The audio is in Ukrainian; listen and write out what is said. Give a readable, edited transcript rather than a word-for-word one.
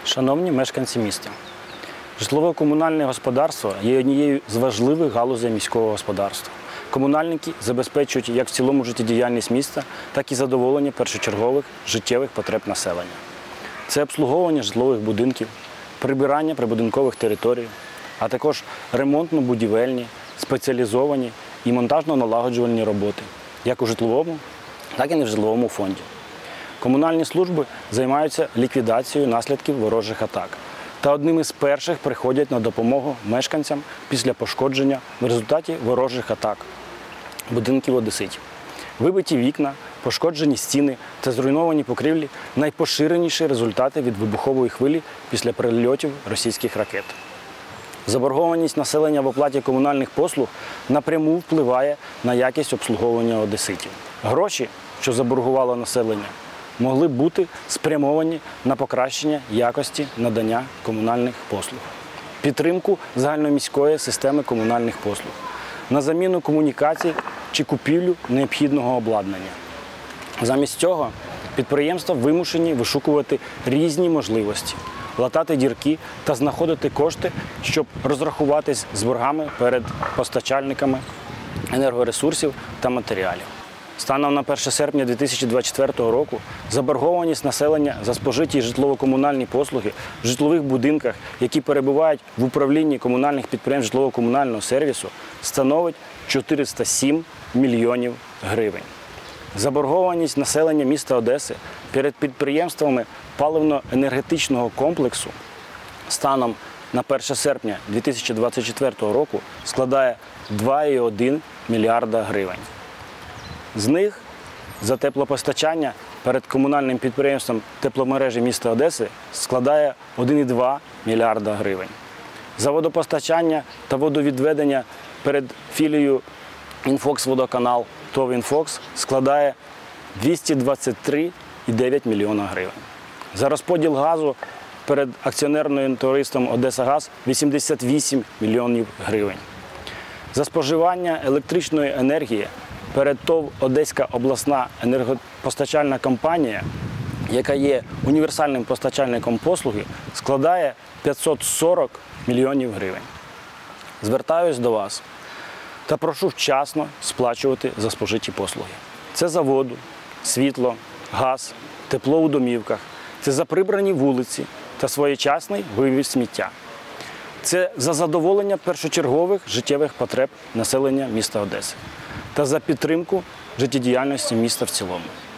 Шановні мешканці міста, житлово-комунальне господарство є однією з важливих галузей міського господарства. Комунальники забезпечують як в цілому життєдіяльність міста, так і задоволення першочергових життєвих потреб населення. Це обслуговування житлових будинків, прибирання прибудинкових територій, а також ремонтно-будівельні, спеціалізовані і монтажно-налагоджувальні роботи, як у житловому, так і не в житловому фонді. Комунальні служби займаються ліквідацією наслідків ворожих атак та одним із перших приходять на допомогу мешканцям після пошкодження в результаті ворожих атак будинків одеситів. Вибиті вікна, пошкоджені стіни та зруйновані покрівлі – найпоширеніші результати від вибухової хвилі після прильотів російських ракет. Заборгованість населення в оплаті комунальних послуг напряму впливає на якість обслуговування одеситів. Гроші, що заборгувало населення, могли б бути спрямовані на покращення якості надання комунальних послуг, підтримку загальноміської системи комунальних послуг, на заміну комунікацій чи купівлю необхідного обладнання. Замість цього підприємства вимушені вишукувати різні можливості, латати дірки та знаходити кошти, щоб розрахуватись з боргами перед постачальниками енергоресурсів та матеріалів. Станом на 1 серпня 2024 року заборгованість населення за спожиті житлово-комунальні послуги в житлових будинках, які перебувають в управлінні комунальних підприємств житлово-комунального сервісу, становить 407 мільйонів гривень. Заборгованість населення міста Одеси перед підприємствами паливно-енергетичного комплексу станом на 1 серпня 2024 року складає 2,1 мільярда гривень. З них за теплопостачання перед комунальним підприємством тепломережі міста Одеси складає 1,2 мільярда гривень. За водопостачання та водовідведення перед філією «Інфокс-Водоканал» ТОВ «Інфокс» складає 223,9 мільйона гривень. За розподіл газу перед акціонерним товариством «Одесагаз» – 88 мільйонів гривень. За споживання електричної енергії перед ТОВ «Одеська обласна енергопостачальна компанія», яка є універсальним постачальником послуги, складає 540 мільйонів гривень. Звертаюсь до вас та прошу вчасно сплачувати за спожиті послуги. Це за воду, світло, газ, тепло у домівках, це за прибрані вулиці та своєчасний вивіз сміття. Це за задоволення першочергових життєвих потреб населення міста Одеси та за підтримку життєдіяльності міста в цілому.